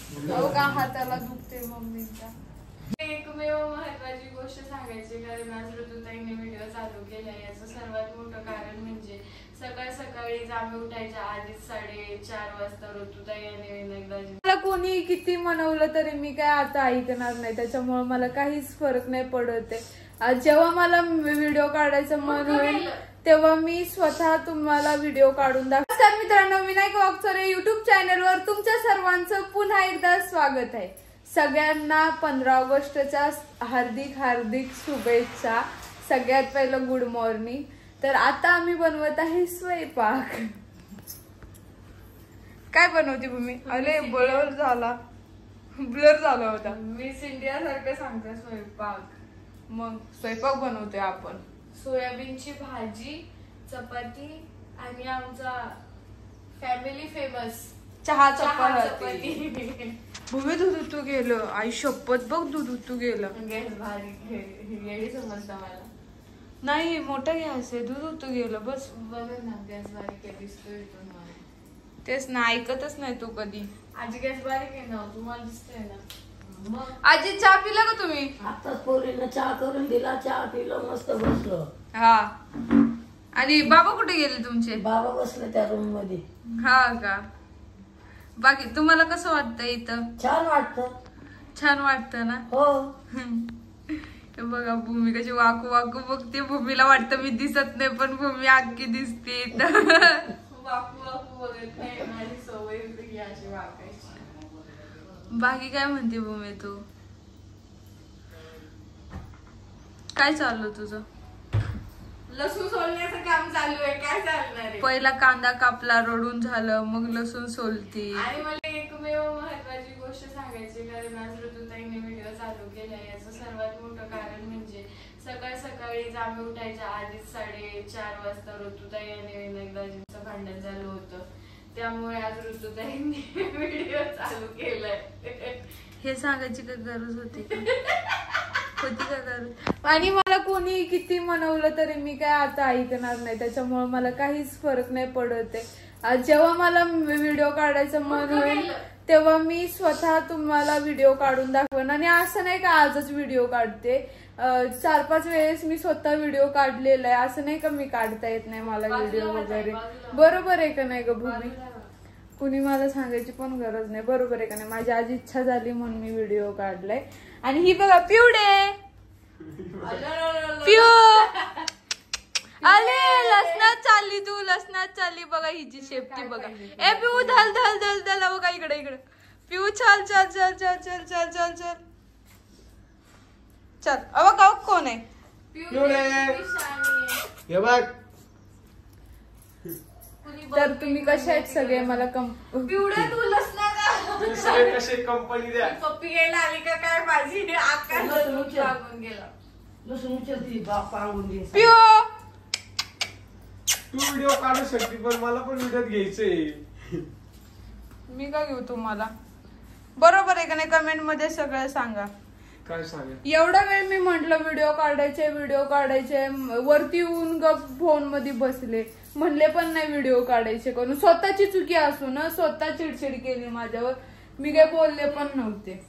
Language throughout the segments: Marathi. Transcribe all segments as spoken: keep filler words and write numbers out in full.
हो का हाताला दुखते मम्मीच्या. एकमेव महत्वाची गोष्ट सांगायची कारण आज ऋतुताईने व्हिडिओ चालू केला. याचं सर्वात मोठं कारण म्हणजे सकाळ सकाळी आम्ही उठायच्या आधीच साडेचार वाजता ऋतुताई आणि विनायकदाजी. मला कोणी किती म्हणवलं तरी मी काय आता ऐकणार नाही, त्याच्यामुळे मला काहीच फरक नाही पडत आहे. जेव्हा मला व्हिडिओ काढायचं मन होईल तेव्हा मी स्वतः तुम्हाला व्हिडिओ काढून दाखव. तर मित्रांनो, विनायक वाकचोरे युट्यूब चॅनलवर तुमच्या सर्वांचं पुन्हा एकदा स्वागत आहे. सगळ्यांना पंधरा ऑगस्टच्या हार्दिक हार्दिक शुभेच्छा. सगळ्यात पहिलं गुड मॉर्निंग. तर आता आम्ही बनवत आहे स्वयंपाक. काय बनवते भूमी? अरे ब्लर झाला ब्लर झाला होता. मिस इंडिया सारखं सांगते स्वयंपाक. मग स्वयंपाक बनवतोय आपण. सोयाबीनची भाजी, चपाती आणि आमचा फॅमिली फेमस चहा चपाती. भूमी दूध उतू गेलं. आई शपथ बघ, दूध उतू गेलं. गॅस बारीक समजता मला. नाही मोठा गॅस आहे, दूध उतू गेलं. बस बघ ना गॅस बारीक आहे दिसतोय. तेच ना, ऐकतच नाही तू कधी. आजी गॅस बारीक आहे ना, तुम्हाला दिसतंय ना. मग आजी चहा पिला का तुम्ही? आता पोरीनं चहा करून दिला, चहा पिलं, मस्त बसलो. हा. आणि बाबा कुठे गेले तुमचे? बाबा बसले त्या रूम मध्ये. हा का? बाकी तुम्हाला कसं वाटतं इथं? छान वाटत. छान वाटतं ना? हो. बघा भूमी कशी वाकू वाकू बघते. भूमीला वाटतं मी दिसत नाही, पण भूमी अख्खी दिसते इथं. वाकू वाकू बघत नाही, माझी सवय होती अशी वाकायची. बाकी काय म्हणते भूमी तू? काय चाललं तुझं? लसूण सोलण्याचं काम चालू आहे. काय चालणार आहे? पहिला कांदा कापला, रडून झालं, मग लसूण सोलती. आणि मला एकमेव महत्वाची गोष्ट सांगायची कारण आज ऋतुताईने व्हिडिओ चालू केला. याचं सर्वात मोठं कारण म्हणजे सकाळ सकाळी आम्ही उठायच्या आधीच साडेचार वाजता ऋतुताई आणि विनायकदाजींचं भांडण झालं होतं. त्यामुळे आज ऋतुताईंनी व्हिडिओ चालू केलाय. हे सांगायची काय गरज होती का? होती का गरज? आणि मला कोणी किती म्हणवलं तरी मी काय आता ऐकणार नाही, त्याच्यामुळे मला काहीच फरक नाही पडत आहे. जेव्हा मला व्हिडिओ काढायचं मन होईल तेव्हा मी स्वतः तुम्हाला व्हिडिओ काढून दाखवेन. आणि असं नाही का आजच व्हिडिओ काढते, चार पाच वेळेस मी स्वतः व्हिडिओ काढलेला आहे. असं नाही का मी काढता येत नाही मला व्हिडिओ वगैरे. बरोबर आहे का नाही ग भूमी? कुणी मला सांगायची पण गरज नाही. बरोबर आहे का नाही? माझी आज इच्छा झाली म्हणून मी व्हिडिओ काढलाय. आणि ही बघा पिवडे पिऊ आले. लसणात चालली तू, लसणात चालली. बघा हिची शेपटी बघा. ए पिऊ धल धल धल धल. बघा इकडे इकडे पिऊ. चल चल चल चल चल चल चल चल चल. अबा का कोण आहे? तर तुम्ही कशा आहेत सगळे? मला पिवड्या तू लसणार कसे कंपनी द्या. पप्पी घ्यायला आली का काय? माझी आकार लागून गेला. लसूण उचलती बाप पांगून घे. पिऊ तू व्हिडिओ काढू शकते, पण मला पण व्हिडिओ घ्यायचंय. मी का घेऊ तुम्हाला? बरोबर आहे का नाही? कमेंट मध्ये सगळं सांगा. काय सांगा? एवढा वेळ मी म्हंटल व्हिडिओ काढायचे व्हिडिओ काढायचे, वरती येऊन गप फोन मध्ये बसले, म्हणले पण नाही व्हिडिओ काढायचे करून. स्वतःची चुकी असून स्वतः चिडचिड केली माझ्यावर. मी काय बोलले पण नव्हते.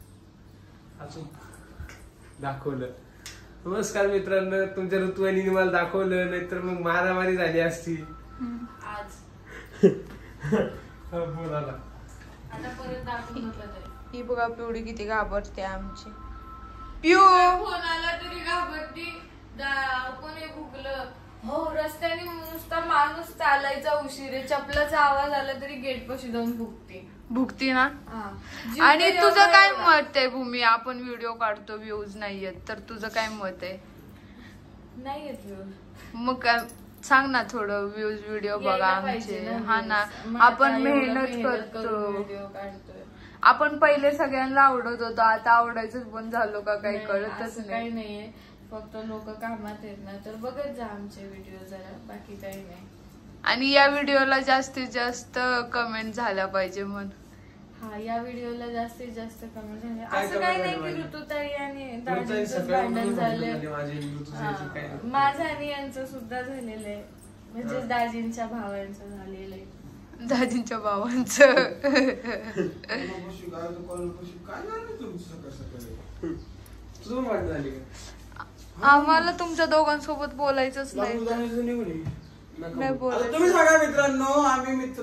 दाखवलं. नमस्कार मित्रांनो, तुमच्या ऋतुवाहिनीने मला दाखवलं, नाहीतर मग मारामारी झाली असती आज. बोलायला आता परत दाखवून नका. ही बघा पिवडी किती घाबरते आमची. पिऊ फोन आला तरी घाबरती. कोणी भुकलं हो रस्त्याने नुसता माणूस चालायचा उशीर आहे, चपलाचा आवाज आला तरी गेट पाशी जाऊन भुकते भुकती ना. आणि तुझं काय मत आहे भूमी? आपण व्हिडिओ काढतो, व्ह्यूज नाही येत, तर तुझं काय मत आहे? नाही येत व्ह्यूज. मग काय सांग ना थोडं. व्ह्यूज व्हिडिओ बघा आमचे. हा ना, आपण मेहनत करतो, व्हिडिओ काढतोय. आपण पहिले सगळ्यांना आवडत होतो, आता आवडायचंच बंद झालो का काही कळतच नाही. काही नाहीये, फक्त लोक कामात आहेत ना, तर बघत जा आमचे व्हिडिओ जरा, बाकी काही नाही. आणि या व्हिडिओला जास्तीत जास्त कमेंट झाल्या पाहिजे म्हण. हा, या व्हिडिओला जास्तीत जास्त कमेंट झाले. असं काही नाही की ऋतुताई आणि दाजींचं भांडण झालं, माझं आणि यांचं सुद्धा झालेलं आहे, म्हणजे दाजींच्या भावांचं झालेलं आहे. दाजींच्या भावांचं. तुझं वाट झाली का? आम्हाला तुमच्या दोघांसोबत बोलायचंच नाही तर. नाही बोलायचं. तुम्ही सांगा मित्रांनो, आम्ही मित्र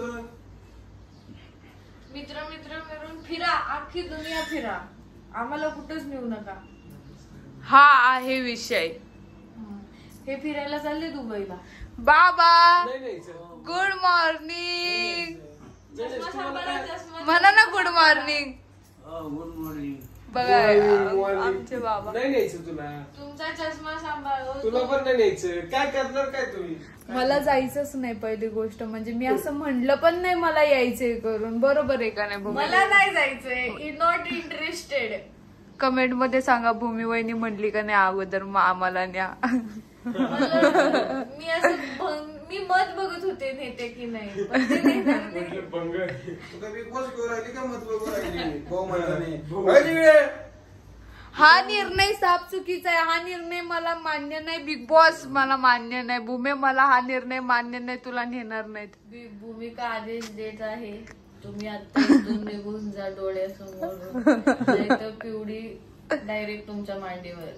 मित्र मित्र मिळून फिरा, अख्खी दुनिया फिरा, आम्हाला कुठंच नेऊ नका. हा आहे विषय. हे फिरायला चालले दुबईला. बाबा नाही नाही गुड मॉर्निंग. चष्मा सांभाळा, चष्मा म्हणा ना गुड मॉर्निंग. Good morning. बघा morning. आमचे बाबा. नाही न्यायचं तुला. तुमचा चष्मा सांभाळ. तुला पण नाही न्यायचं. काय करणार काय तुम्ही? मला जायचंच नाही पहिली गोष्ट म्हणजे. मी असं म्हणलं पण नाही मला यायचंय करून. बरोबर आहे का नाही भूमी? मला नाही जायचंय. Not interested. कमेंट मध्ये सांगा भूमी वहिनी म्हणली का नाही अगोदर मग आम्हाला न्या. मला- मी असं भंग- मी मत बघत होते नेते की नाही, पण ते नेणार नाही. भंग. तुका बिग बॉस करू राहिली का मत बघू राहिली? भाऊ मैदानी हा निर्णय साफ चुकीचा आहे. हा निर्णय मला मान्य नाही. बिग बॉस मला मान्य नाही. भूमी मला हा निर्णय मान्य नाही. तुला नेणार नाहीत. बी- भूमिका आदेश देत आहे, तुम्ही आता इथून निघून जा डोळ्यासमोर, नाही तर पिवडी डायरेक्ट तुमच्या मांडीवर.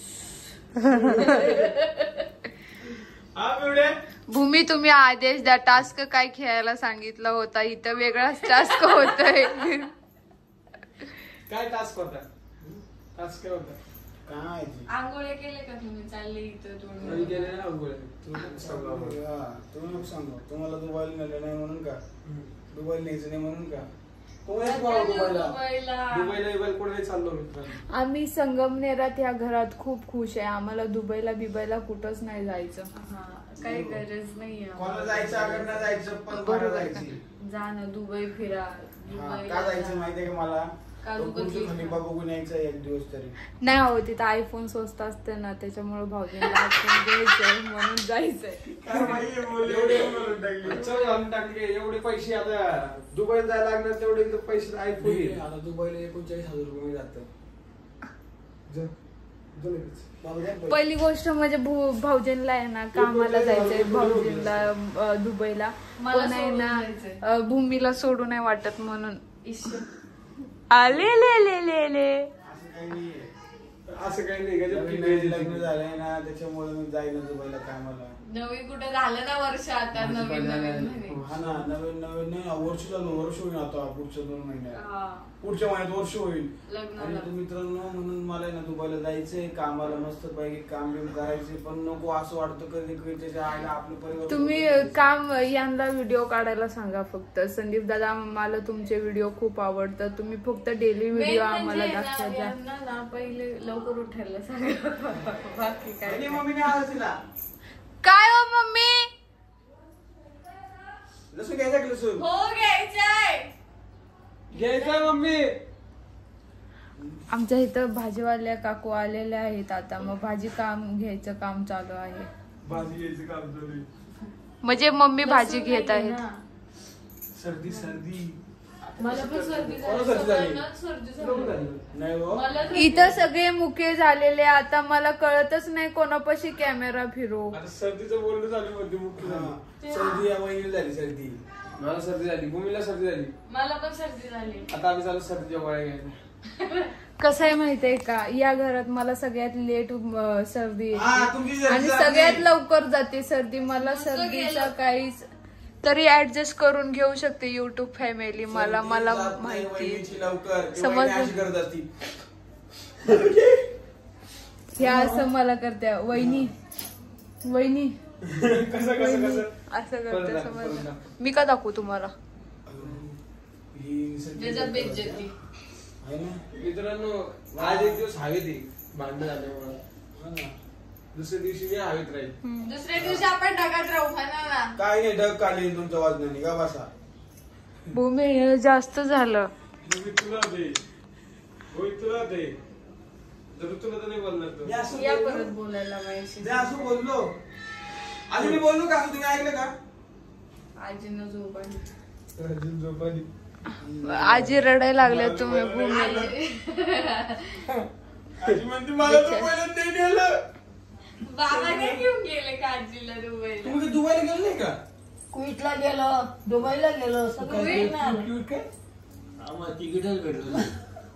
हा पिवड्या. भूमी तुम्ही आदेश द्या. टास्क काय खेळायला सांगितला होता, इथं वेगळाच टास्क होतोय. काय टास्क होता? टास्क काय होता? काय आंघोळे केले का तुम्ही? चालले इथं मी थोडं. गेले ना अंघोळ. तू सांगा आम्हाला. हा, तुम्ही नको सांगू. तुम्हाला दुबईला नेलं नाही म्हणून का? दुबईला न्यायचं नाही म्हणून का? कोणाच भाऊ दुबईला? दुबईला दुबईला बिबईला कोण नाही चाललो मित्रांनो. आम्ही संगमनेरात या घरात खूप खुश आहे. आम्हाला दुबईला बिबईला कुठंच नाही जायचं. हा, काही गरज नाहीये कोणाला जायचं अगर ना जायचं पण मला जायची. जा ना दुबई फिरा. हा, दुबईला का जायचं जा. माहितीये का मला? काजू तो कतली. पुढचं खलिफा बघून यायचा एक दिवस तरी. नाही हो तिथं आयफोन स्वस्त असते ना त्याच्यामुळे भाऊजींना आयफोन द्यायचंय म्हणून जायचंय. चल घालून टाकले एवढे पैसे. आता दुबईला जायला लागणार तेवढे इथं पैसे आयफोन घे. आता दुबईला एकोणचाळीस हजार रुपये जातं. जा. जा लगेच. बाबा द्या पैसे. पहिली गोष्ट म्हणजे भू- भाऊजींला आहे ना कामाला जायचंय. भाऊजींला अं, दुबईला मला पण आहे सोडून ना जायचंय. अं, भूमीला सोडू नाही वाटत म्हणून. इश्श. आले ले ले ले ले. असं काही नाहीये. असं काही नाही गजब नवीन की नवीन लग्न झालंय ना त्याच्यामुळे मी जाईना दुबईला कामाला. नवीन कुठं झालं ना वर्ष आता नवीन नवीन म्हणे. हा ना, नवीन नवीन नाही ना, वर्ष झालं. वर्ष होईल आता पुढच्या दोन महिन्यात. हा, पुढच्या महिन्यात वर्ष होईल. लग्नाला. आणि तो मित्रांनो म्हणून मला आहे ना दुबईला जायचंय कामाला मस्त पैकी काम बिम करायचे पण नको असं वाटतं कधी कधी त्याच्या आईला आपलं परिवार तुम्ही काम यांना व्हिडिओ काढायला सांगा फक्त. संदीप दादा मला तुमचे व्हिडिओ खूप आवडतात. तुम्ही फक्त डेली व्हिडिओ Main आम्हाला म्हणजे ना, दाखवत जा. यांना ना पहिले लवकर उठायला सांगा. बाकी काय आणि मम्मीने आवाज दिला काय हो मम्मी? लसूण घ्यायचा की लसूण हो घ्यायचंय. घ्यायचं मम्मी. आमच्या इथं भाजीवाल्या काकू आलेल्या आहेत आता. मग भाजी काम घ्यायचं काम चालू आहे. भाजी घ्यायचं काम चालू आहे. म्हणजे मम्मी भाजी लसूण घेत नाही आहेत. ना. सर्दी सर्दी. मला पण सर्दी कोणाला झाली. सर्दी झाली? सगळ्यांनाच सर्दी नको झाली. झालं. नाही हो मला सर्दी इथं झाली. सगळे मुके झालेले. आता मला कळतच नाही कोणापाशी कॅमेरा फिरू. आता सर्दीचं बोलणं चालू होते मुख्य झालं. हा. सर्दी या वहिनीला झाली सर्दी. मला सर्दी झाली. भूमीला सर्दी झाली. मला पण सर्दी झाली. आता आम्ही चालू सर्दीच्या गोळ्या घ्यायला. कसं आहे माहितीये का या घरात मला सगळ्यात लेट सर्दी हा, येते तुमची सर्दी आणि झाली. सगळ्यात लवकर जाते सर्दी. मला तुमचं सर्दीचा गेलं. काहीच तरी ऍडजस्ट करून घेऊ शकते युट्यूब फॅमिली. मला सर्दी मला जात नाही माहिती वहिनीची लवकर ती समजलं. वहिनी अशी करत असती. ह्या असं मला करते वहिनी वहिनी कसं कसं वहिनी कसं असं परत करते. दाखव, परत समजलं दाखव. मी का दाखवू तुम्हाला? ही सर्दी त्याच्या करत बेइज्जती. असते. आहे ना? मित्रांनो आज एक दिवस हवेत आहे. भांडण झाल्यामुळे हा ना. दुसऱ्या दिवशी मी हवेत राहील. दुसऱ्या दिवशी आपण ढगात राहू म्हणा ना. काय नाही ढग काढली तुमच्या वाजनाने का बसा. भूमी जास्त झालं. मी तुला दे होय तुला दे. जर तुला तर नाही बोलणार मी तो. असं या बोललो. परत बोलायला माझ्याशी. मी असं बोललो आधी मी बोललो का असं तुम्ही ऐकलं का? आजीनं झोप आली. अजून झोप आली. आजी रडायला लागल्या तुम्ही भूमी. आजी म्हणते मला दुबईला नाही नेलं. बाबाने घेऊन गेले का आजीला दुबईला. तुम्ही कधी दुबईला गेले नाही का? कुवेतला गेलो, दुबईला गेलो, सगळं फिरून आलो. क्यूट काय आम्हाला तिकीटच भेटलं नाही.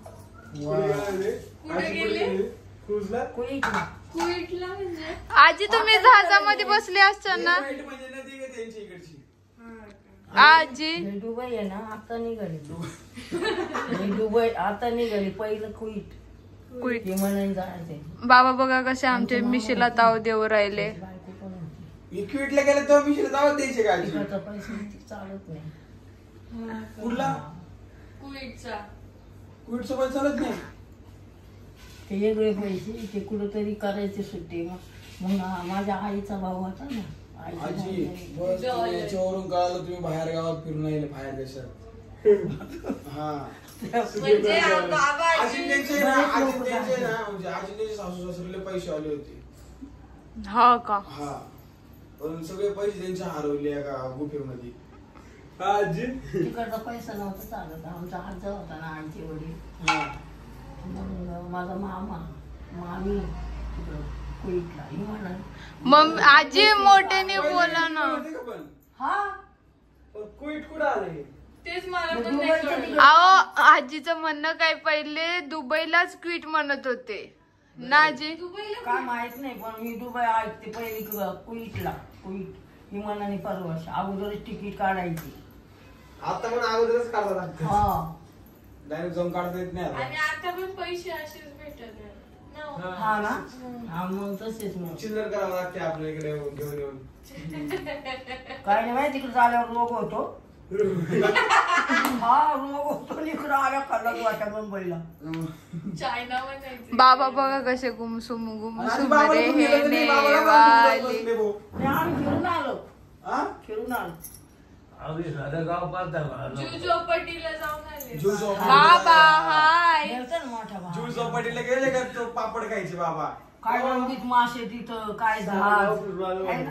कुठे गेले? क्रूजला कुवेतला. कुवेतला म्हणजे आजी तुम्ही जहाजामध्ये बसले असता ना म्हणजे ना ती का त्यांची इकडची आजी हे दुबई आहे ना आता निघाली. हे दुबई आता निघाली. पहिलं कुवेत. कुवेत. विमानाने जायचे. बाबा बघा कसे आमचे मिशीला ताव देऊ राहिले. बायको पण होती. मी क्यूटला गेलं तेव्हा मी दावत द्यायची का आजी? तिकडचा पैसा ती चालत नाही. कुठला कुवेतचा क्यूट सोबत चालत नाही. ते वेगळे पैसे ते कुठंतरी करायचे सुट्टी. मग मग माझ्या आईचा भाऊ होता ना. आईचा आजी भाऊ बस तुम्ही याच्यावरून कळालं तुम्ही बाहेर गावात फिरून आले बाहेर देशात. हा म्हणजे आ- बाबा आजी त्यांचे ना आजी त्यांचे ना म्हणजे आजी त्यांचे सासू सासरीले पैसे आले होते. हा का हा पण सगळे पैसे त्यांचे हरवले एका गुफेमध्ये. हा आजी तिकडचा पैसा नव्हता चालत. आमचा आजा होता ना आईचे वडील. हा मग माझा मामा मामी तिकडं कुवेतला विमानाने. मग आजी मोठ्याने बोला ना. होते का पण हा पण क्विट कुठं आले? तेच मला मग पण नाही दुबईच्या कळलं. तिकडं. अहो आजीचं म्हणणं काय पहिले दुबईलाच क्विट म्हणत होते ना आजी. दुबईला काय माहित नाही पण मी दुबई ऐकते पहिली कुवेतला. कुवेत विमानाने परवाश अगोदरच तिकीट काढायची. आता पण अगोदरच काढता लागतं. हा डायरेक्ट जाऊन काढता येत नाही आणि आता. आता पण पैसे असेच भेटत आहेत. ना. हा ना हा मग तसेच मग चिल्लर करावं लागते आपल्या इकडे घेऊन येऊन. काय नाही माहिती तिकडे आल्यावर रोग होतो. हा रोग होतो इकडं आल्या खाल्ला वाटा मुंबईला. चायना म्हणायचे. बाबा बघा कसे गुमसुम आणि गुमसुम बाबाला रे पण गेलं तर हे नाही, बाबाला पण घेऊन वाली. बसले भाऊ. नाही, आम्ही फिरून आलो. हा? फिरून आलो. आम्ही साधं गाव पाहता का? जू चौपाटीला जाऊन आले. जूळ चौपाटी- बाबा हाय गेलतो ना मोठा भाव. जूळ चौपाटीला गेले का तो पापड खायचे बाबा. काय रंगीत मासे तिथं काय झाड आहे ना?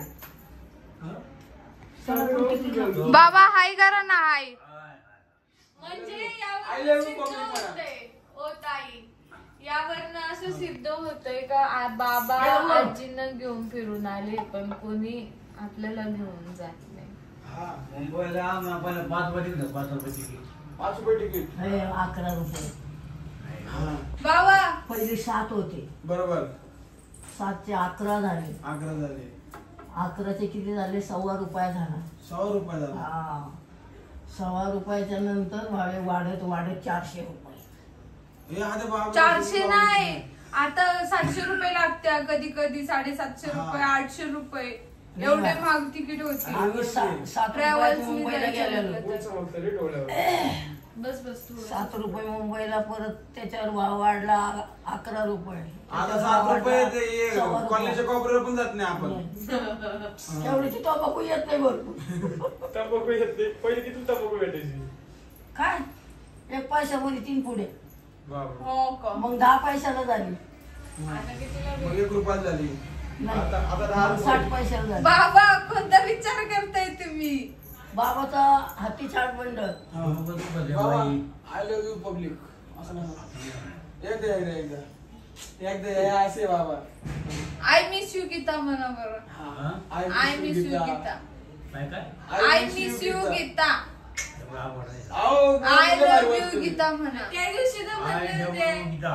सगळं पण किती झाड. बाबा हाय करा ना हाय. म्हणजे I love यावर you, सिद्ध public म्हणा. होतंय ओ ताई यावरनं असं सिद्ध होतंय का आ- बाबा बरोबर. आजींना घेऊन फिरून आले पण कोणी आपल्याला घेऊन जात नाही. हा. मुंबईला आम्ही आपल्याला पाच वाटी होतं, पाच रुपये तिकीट. पाच रुपये तिकीट. हे अकरा रुपये. हा. बाबा पहिले सात होते. बरोबर सातचे अकरा झाले. अकरा झाले. अकराचे किती झाले? सव्वा रुपया झाला. सहा रुपये झाले. हा सव्वा रुपयाच्या नंतर भाडे वाढत वाढत चारशे रुपये. हे आता बाबा चारशे नाही आता सातशे रुपये लागत्या कधी कधी साडेसातशे हा. रुपये आठशे रुपये एवढे महाग तिकीट होती. आम्ही सा- सात रुपयात ट्रॅव्हल्सनी मुंबईला जायचं गेलेलो. म्हटलं तर. पुढचं मग तरी डोळ्यावर. बस बस थोडं सात रुपये मुंबईला परत त्याच्यावर वा- वाढला अकरा रुपये. आता त्याच्यावर सात वाढला रुपये ते हे सव्वा रुपये. कॉलेजच्या कॉपऱ्यावर पण जात नाही आपण. तेवढीची तंबाखू येत नाही भरपूर. तंबाखू येते पहिले किती तंबाखू भेटायची. काय एक पैशामध्ये तीन पुढे. बाबा. हो का मग दहा पैशाला झाली. आता कितीला मग एक रुपयात झाली. नाही. आता आता दहा मग साठ रुपये. पैशाला झाली. बाबा कोणता विचार करताय तुम्ही. बाबाचा हाती चाट बंडल. हा. रुपये रुपये बाबा बाई. आय लव्ह यू पब्लिक असं नका. एकदा एकदा एकदा एकदा हे असे बाबा. आय मिस यू गीता म्हणा बरं. हा? I miss you Geeta. काय काय? I miss you Geeta. तेवढं आवड आहे. आओ, आय बोला लव्ह भारी यू वाटतं. गीता म्हणा. त्या दिवशी तर आय म्हणले लव्ह होते यू गीता.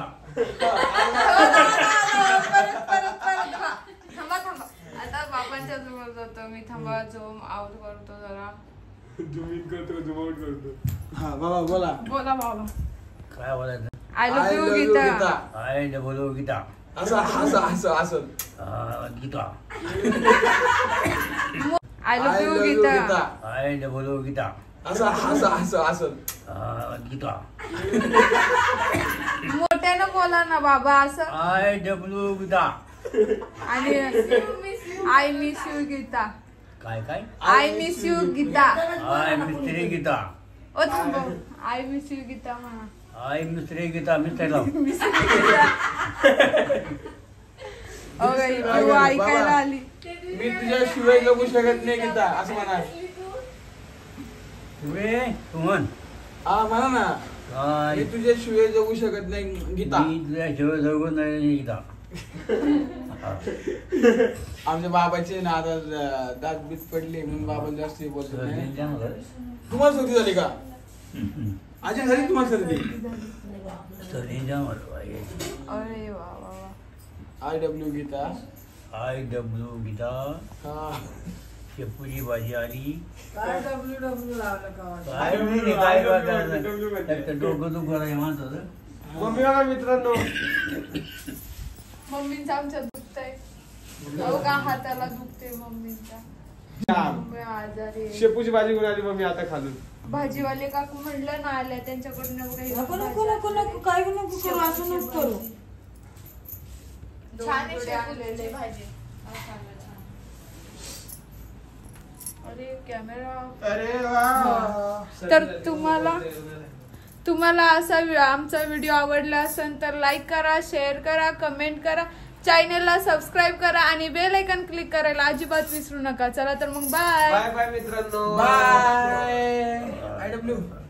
परत परत परत हा. थांबा थांबा आता बाबांच्या जवळ जातो मी. थांबा झोम आउट करतो जरा. Zoom in करतो zoom out करतो. हा बाबा बोला. बोला बाबा. काय बोलायचं? I I love you love you, Geeta. Geeta. I love you Geeta. असं असं असं असं. हा, Geeta. I love you Geeta. I love you Geeta. असं असं असं असं. हा, गीता. मोठ्यानं बोला ना बाबा असं. I W Geeta. आणि आय मिस यू गीता. काय काय? I miss you Geeta. I मिस्त्री गीता. ओ थांबा. आय मिस यू गीता म्हणा. आय मिस्त्री गीता. मिस्त्री लाव. ओके तू ऐकायला आली. मी तुझ्या शिवाय जगू शकत नाही गीता असं म्हणा. तुम्ही तू म्हण. हा म्हणा ना. आय मी तुझ्या शिवाय जगू शकत नाही गीता. मी तुझ्या शिवाय जगू नाही गीता. आमच्या बाबाचे ना आता द- दात बीत पडले म्हणून बाबा जास्त हे बोलत सर्दी नाही. द्या मला. तुम्हाला सर्दी झाली का? हम्म, हम्म. आजी झाली तुम्हाला सर्दी? सर्दी द्या मला वागायची. अरे वा वा वा. I W Geeta. I W Geeta हा. शेपूची भाजी आली. काय डब्ल्यू डब्ल्यू लावलं का काय माहिती काय वाटलं. एक तर डोकं दुखत आहे माझं. मम्मी बघा मित्रांनो, मम्मींचं आमच्या दुखतंय अहो का हाताला दुखते मम्मींच्या. मम्मी आजारी आहे. शेपूची भाजी घेऊन आली मम्मी आता खालून. भाजीवाले काकू म्हणलं ना आल्या त्यांच्याकडून एवढं हे नको नको नको नको काय नको करू असं नको करू. दोन छान आहे जोडे शेपूची आणलेले. भाजी मसाला छान. अरे कॅमेरा. अरे वा. तर तुम्हाला तुम्हाला असा व्हि- आमचा व्हिडिओ आवडला असेल तर लाईक करा, शेअर करा, कमेंट करा, चॅनलला सबस्क्राईब करा आणि बेल आयकॉन क्लिक करायला अजिबात विसरू नका. चला तर मग बाय बाय बाय मित्रांनो. बाय. I W